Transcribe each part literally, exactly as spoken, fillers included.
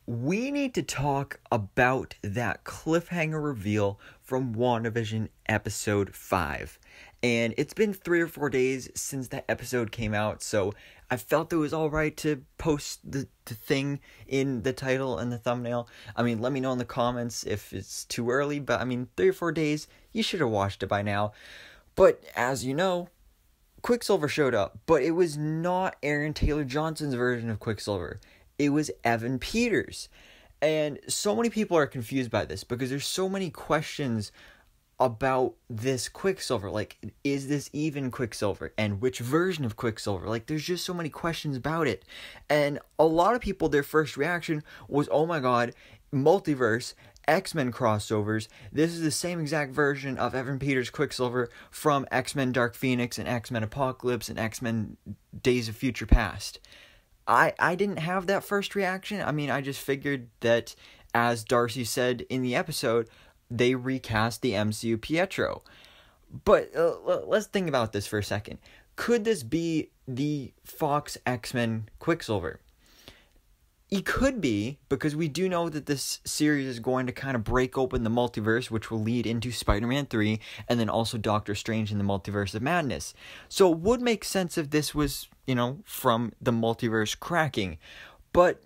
we need to talk about that cliffhanger reveal from WandaVision episode five. And it's been three or four days since that episode came out, so I felt it was alright to post the, the thing in the title and the thumbnail. I mean, let me know in the comments if it's too early, but I mean, three or four days, you should have watched it by now. But as you know, Quicksilver showed up, but it was not Aaron Taylor Johnson's version of Quicksilver. It was Evan Peters. And so many people are confused by this because there's so many questions about this Quicksilver. Like, is this even Quicksilver? And which version of Quicksilver? Like, there's just so many questions about it. And a lot of people, their first reaction was, oh my god, multiverse, X-Men crossovers. This is the same exact version of Evan Peters' Quicksilver from X-Men Dark Phoenix and X-Men Apocalypse and X-Men Days of Future Past. I, I didn't have that first reaction. I mean, I just figured that, as Darcy said in the episode, they recast the M C U Pietro. But uh, let's think about this for a second. Could this be the Fox X-Men Quicksilver? It could be, because we do know that this series is going to kind of break open the multiverse, which will lead into Spider-Man three, and then also Doctor Strange in the Multiverse of Madness. So it would make sense if this was, you know, from the multiverse cracking. But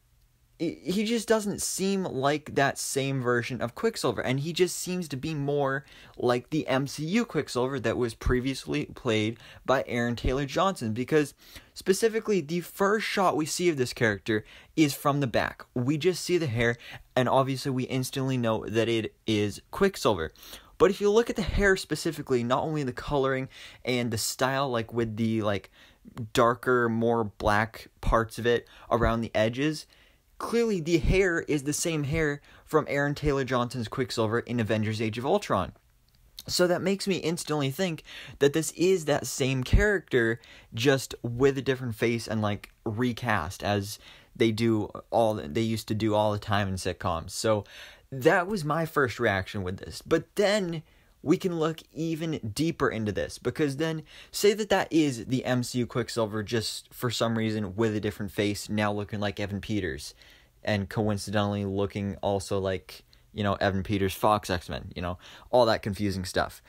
he just doesn't seem like that same version of Quicksilver, and he just seems to be more like the M C U Quicksilver that was previously played by Aaron Taylor Johnson, because specifically the first shot we see of this character is from the back. We just see the hair, and obviously we instantly know that it is Quicksilver. But if you look at the hair specifically, not only the coloring and the style, like with the like darker, more black parts of it around the edges, clearly the hair is the same hair from Aaron Taylor Johnson's Quicksilver in Avengers Age of Ultron. So that makes me instantly think that this is that same character, just with a different face and like recast, as they do all they used to do all the time in sitcoms. So that was my first reaction with this. But then we can look even deeper into this, because then say that that is the M C U Quicksilver, just for some reason with a different face, now looking like Evan Peters, and coincidentally looking also like, you know, Evan Peters' Fox X-Men, you know, all that confusing stuff.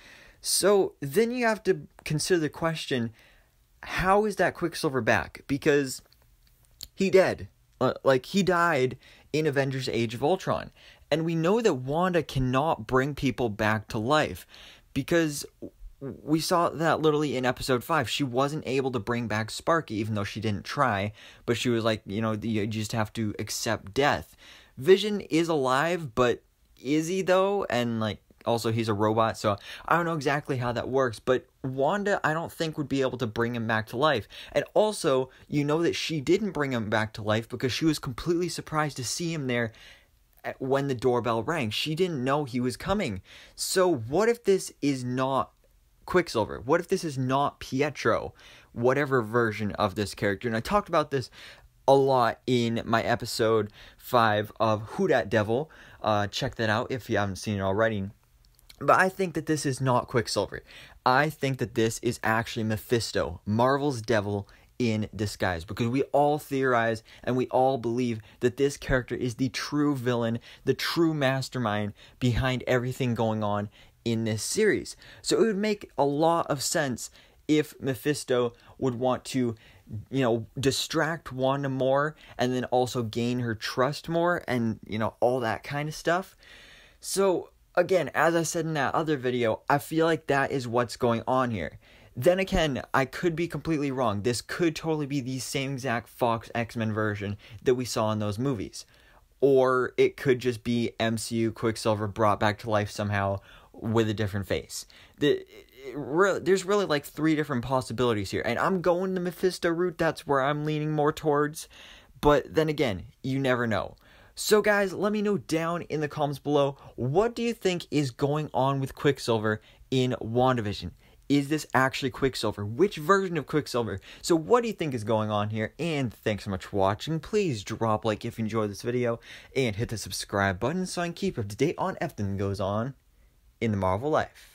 So then you have to consider the question, how is that Quicksilver back? Because he dead. Like, he died in Avengers Age of Ultron. And we know that Wanda cannot bring people back to life, because we saw that literally in episode five. She wasn't able to bring back Sparky, even though she didn't try. But she was like, you know, you just have to accept death. Vision is alive, but is he though? And like, also he's a robot, so I don't know exactly how that works. But Wanda, I don't think, would be able to bring him back to life. And also, you know that she didn't bring him back to life because she was completely surprised to see him there when the doorbell rang. She didn't know he was coming. So what if this is not Quicksilver? What if this is not Pietro? Whatever version of this character. And I talked about this a lot in my episode five of Who Dat Devil. Uh, check that out if you haven't seen it already. But I think that this is not Quicksilver. I think that this is actually Mephisto, Marvel's devil in disguise, because we all theorize and we all believe that this character is the true villain, the true mastermind behind everything going on in this series. So it would make a lot of sense if Mephisto would want to, you know, distract Wanda more and then also gain her trust more, and, you know, all that kind of stuff. So again, as I said in that other video, I feel like that is what's going on here. Then again, I could be completely wrong. This could totally be the same exact Fox X-Men version that we saw in those movies. Or it could just be M C U Quicksilver brought back to life somehow with a different face. The, it, re- there's really like three different possibilities here. And I'm going the Mephisto route. That's where I'm leaning more towards. But then again, you never know. So guys, let me know down in the comments below, what do you think is going on with Quicksilver in WandaVision? Is this actually Quicksilver? Which version of Quicksilver? So what do you think is going on here? And thanks so much for watching. Please drop a like if you enjoyed this video, and hit the subscribe button so I can keep up to date on everything that goes on in the Marvel life.